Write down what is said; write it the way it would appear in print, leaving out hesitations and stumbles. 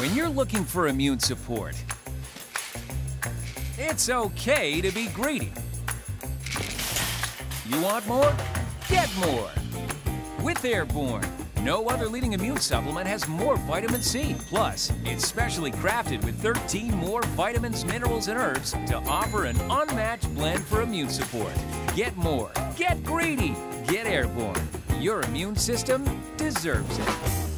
When you're looking for immune support, it's okay to be greedy. You want more? Get more! With Airborne, no other leading immune supplement has more vitamin C. Plus, it's specially crafted with 13 more vitamins, minerals, and herbs to offer an unmatched blend for immune support. Get more. Get greedy. Get Airborne. Your immune system deserves it.